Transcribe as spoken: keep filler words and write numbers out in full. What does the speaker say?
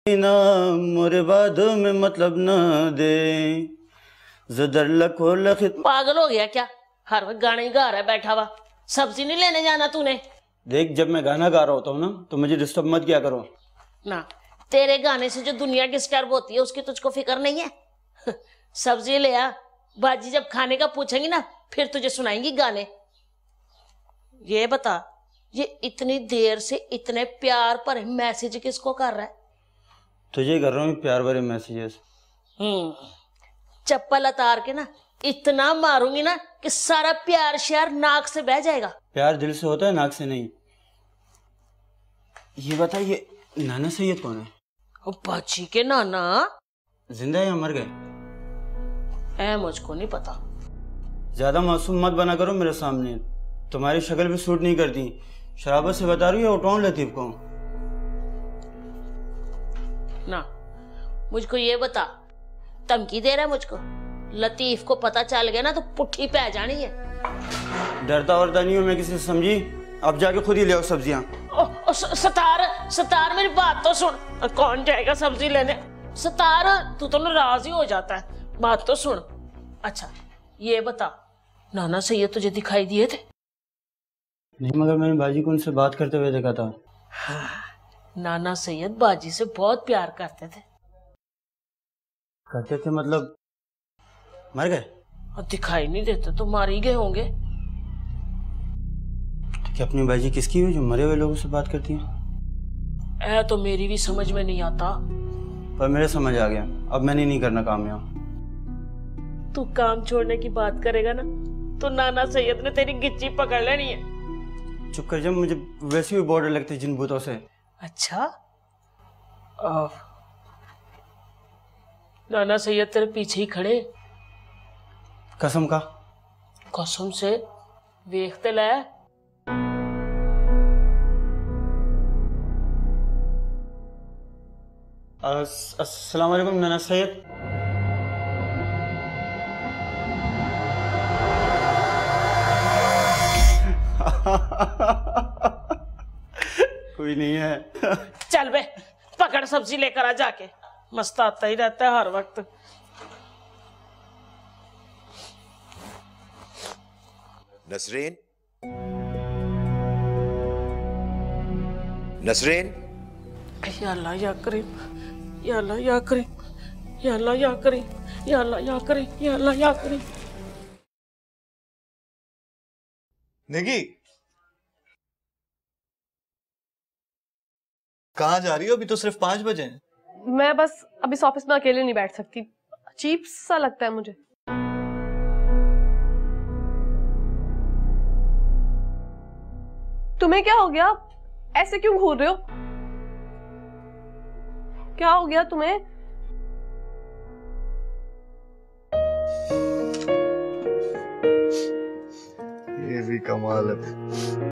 ना मोरे बादों में मतलब ना दे जदर लखो लखित। पागल हो गया क्या? हर वक्त गाने ही गा रहा है बैठा हुआ। सब्जी नहीं लेने जाना तूने? देख, जब मैं गाना गा रहा होता हूँ ना तो मुझे डिस्टर्ब मत किया करो ना। तेरे गाने से जो दुनिया डिस्टर्ब होती है उसकी तुझको फिक्र नहीं है। सब्जी ले आ, बाजी जब खाने का पूछेंगी ना फिर तुझे सुनाएंगी गाने। ये बता, ये इतनी देर से इतने प्यार भरे मैसेज किसको कर रहा है? तुझे कर रहा हूँ प्यार भरे मैसेजेस। हम्म चप्पल उतार के ना इतना मारूंगी ना कि सारा प्यार श्यार नाक से बह जाएगा। प्यार दिल से होता है, नाक से नहीं। ये बता, ये नाना सैयद कौन है? ओ बाजी के नाना। जिंदा है या मर गए? ऐ मुझको नहीं पता। ज्यादा मासूम मत बना करो मेरे सामने, तुम्हारी शक्ल भी सूट नहीं करती। शराबत से बता रही है उठाऊं लतीफ को? ना, मुझको ये बता, धमकी दे रहा है मुझको? लतीफ को पता चल गया ना तो पुट्ठी पै जानी है। डरता वरता नहीं हूं मैं किसी से, समझी? अब जाके खुद ही ले आओ सब्जियां। ओ, ओ, सतार सतार मेरी बात तो सुन। कौन जाएगा सब्जी लेने? सतार तू तो नाराज ही हो जाता है, बात तो सुन। अच्छा ये बता, नाना सैयद तुझे दिखाई दिए थे? नहीं, मगर मैंने बाजी को उनसे बात करते हुए देखा था। हाँ, नाना सैयद बाजी से बहुत प्यार करते थे। करते थे मतलब मर गए? और दिखाई नहीं देते तो मार ही गए होंगे। तो क्या अपनी बाजी किसकी हुई जो मरे हुए लोगों से बात करती है? ऐ तो मेरी भी समझ में नहीं आता। पर मेरे समझ आ गया, अब मैंने नहीं करना काम यहाँ। तू काम छोड़ने की बात करेगा ना तो नाना सैयद ने तेरी गिच्ची पकड़ लेनी है। चुप कर जा, मुझे वैसे भी बॉर्डर लगते हैं जिन भूतों से। अच्छा आ, नाना सैयद तेरे पीछे ही खड़े। कसम का? कसम से देखते ले। अस्सलाम वालेकुम नाना सैयद। कोई नहीं है। चल बे, पकड़ सब्जी लेकर आ जाके। मस्त आता ही रहता है हर वक्त। नसरीन, नसरीन। या अल्लाह या करीम, या अल्लाह या करीम, या अल्लाह या करीम, या अल्लाह या करीम, या अल्लाह या करीम। निगी, कहाँ जा रही हो? अभी तो सिर्फ पांच बजे हैं। मैं बस अब इस ऑफिस में अकेले नहीं बैठ सकती, अजीब सा लगता है मुझे। तुम्हें क्या हो गया? ऐसे क्यों घूर रहे हो? क्या हो गया तुम्हें? ये भी कमाल है।